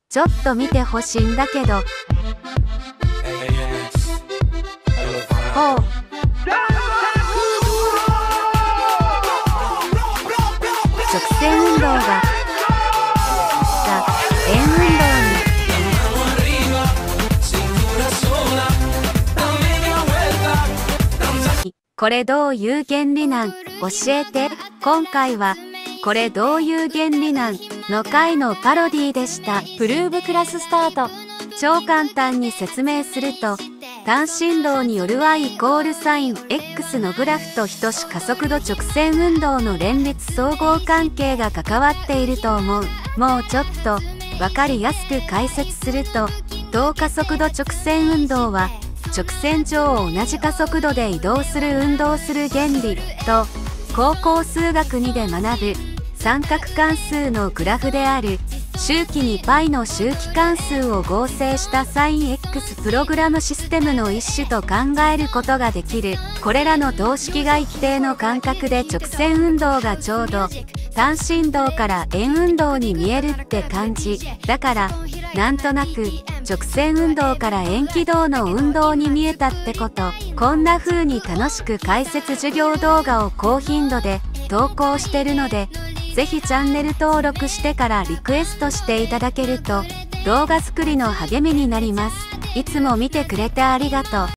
ちょっと見てほしいんだけど。ほう。直線運動が円運動に。これどういう原理なん？教えて。今回はこれどういう原理なんの回のパロディでした。 プルーブクラススタート。 超簡単に説明すると、単振動による y=sin x のグラフと等し加速度直線運動の連立相互関係が関わっていると思う。もうちょっと分かりやすく解説すると、等加速度直線運動は直線上を同じ加速度で移動する運動する原理と、高校数学2で学ぶ三角関数のグラフである周期に π の周期関数を合成した sinx プログラムシステムの一種と考えることができる。これらの等式が一定の間隔で直線運動がちょうど単振動から円運動に見えるって感じ。だからなんとなく直線運動から円軌道の運動に見えたってこと。こんな風に楽しく解説授業動画を高頻度で投稿してるので、ぜひチャンネル登録してからリクエストしていただけると動画作りの励みになります。いつも見てくれてありがとう。